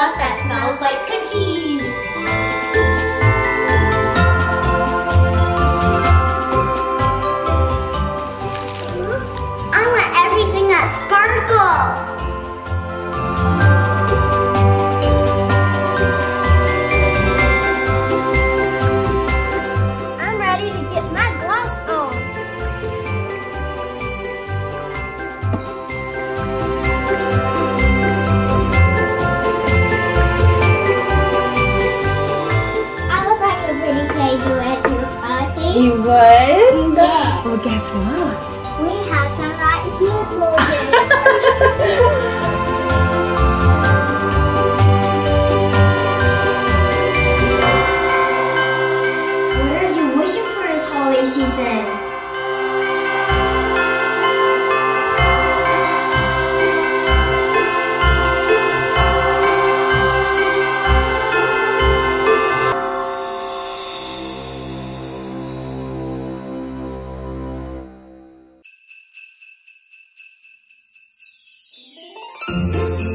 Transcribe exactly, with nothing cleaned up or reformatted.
sauce that smells like cookies. I want everything that sparkles. I'm ready to get my gloss on. I would like a pretty play to add to the party. You would? Yeah. Well, guess what? We have some right here for you. What are you wishing for this holiday season? Thank you.